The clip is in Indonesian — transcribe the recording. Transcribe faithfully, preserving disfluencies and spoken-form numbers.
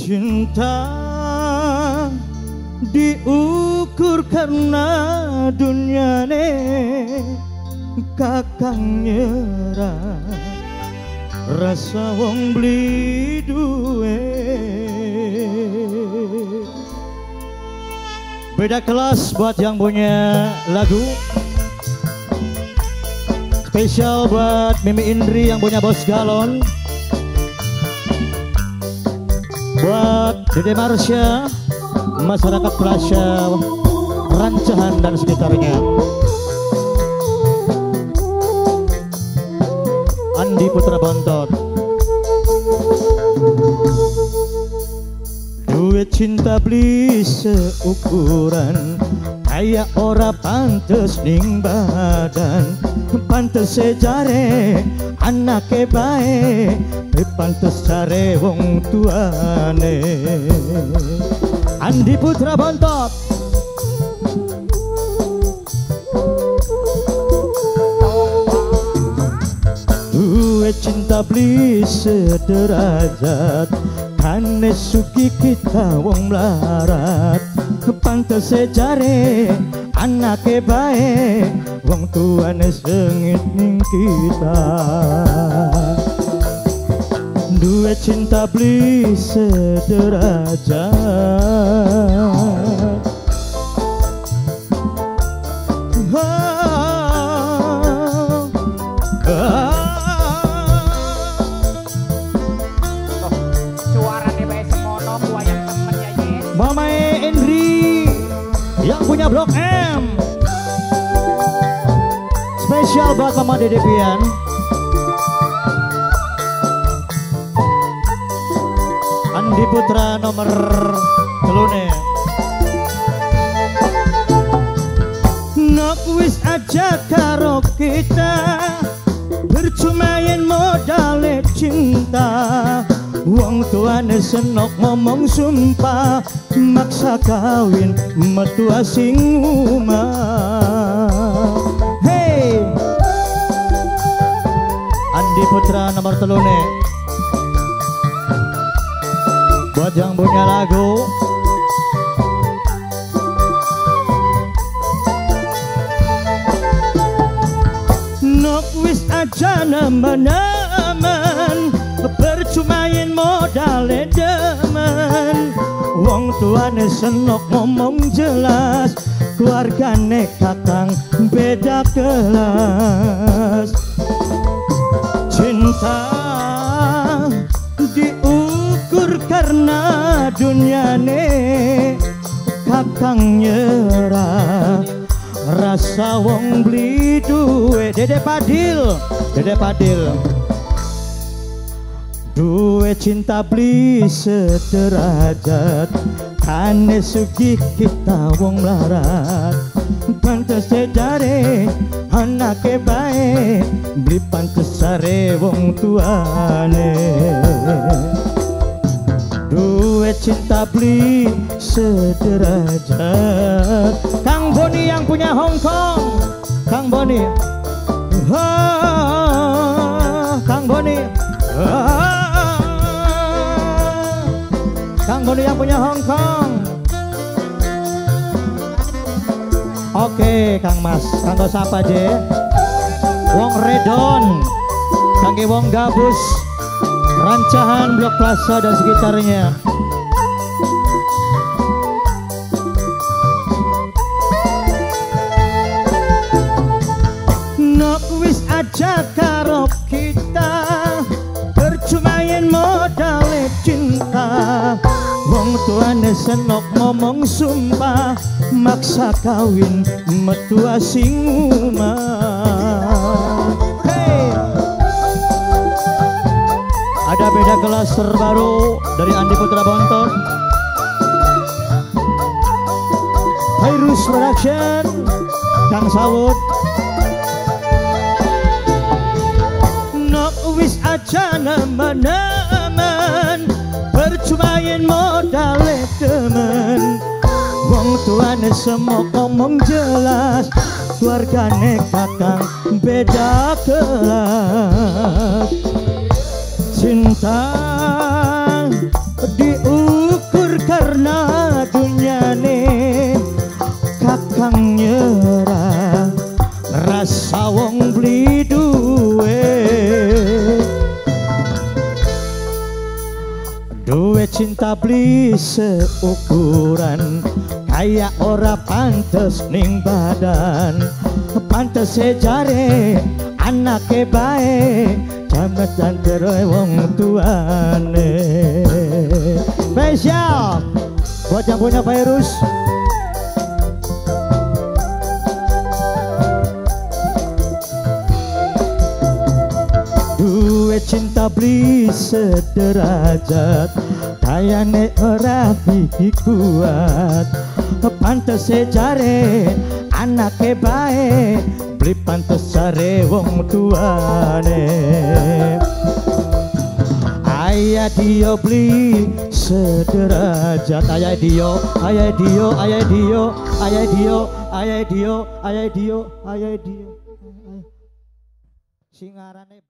Cinta diukur karena dunia ne kakang nyerah rasa wong beli duwe. Beda kelas buat yang punya lagu spesial buat Mimi Indri yang punya bos galon, buat Dede Marsha, masyarakat Prasya, Rancahan dan sekitarnya, Andi Putra Bontot. Duit cinta beli seukuran kayak ora pantes ning badan, pantes sejare anake bae, pantes care wong tuane. Andi Putra Bontot. Duit cinta beli sederajat, kane suki kita wong melarat, pantes sejare anake bae, wong tuane sengit ning kita. Duit cinta beli sederajat, oh, oh. Mama Indri yang punya Blok M, spesial buat Mama Dede Pian. Andi Putra nomor telune. Nok wis aja karo kita, percuma yen modale cinta, wong tuane senok ngomong sumpah, maksa kawin metu asing umah. Hey, Andi Putra nomor telune buat yang punya lagu nok wis aja nemen-nemen, percuma yen modale demen, wong tuane senok ngomong jelas, keluargane kakang beda kelas. Cinta diukur karena dunyane kakang nyerah rasa wong beli duwe. Dede Padil, Dede Padil. Duwe cinta beli sederajat, kane sugih kita wong melarat, pantes sejare anake bae, beli pantes sare wong tuane. Duwe cinta beli sederajat. Kang Boni yang punya Hong Kong, Kang Boni, oh, Kang Boni, oh. Kang Boni yang punya Hong Kong. Oke Kang Mas, kanggo sapa je? Wong Redon, kangge wong Gabus, Rancahan, Blok Plaza dan sekitarnya. Nok wis aja karo kita, percuma yen modale cinta, wong tuane senok ngomong sumpah, maksa kawin metu asing umah. Hey, ada beda kelas terbaru dari Andi Putra Bontot, Virus Production, Kang Sawut. Nok wis aja nemen-nemen, percuma yen modale demen, wong tuane semok ngomong jelas, keluargane kakang beda kelas. Cinta diu duwe cinta beli seukuran kayak ora pantes ning badan, pantes sejare anake bae jamet dan teroe wong tuane. Spesial buat yang punya virus. Duwe cinta beli sederajat kayane ora biki kuat, pantes sejare anake bae beli pantes jare wong tuane. Ayah dio beli sederajat, ayah dio, ayah dio, ayah dio, ayah dio, ayah dio, ayah dio, ayah dio, singarane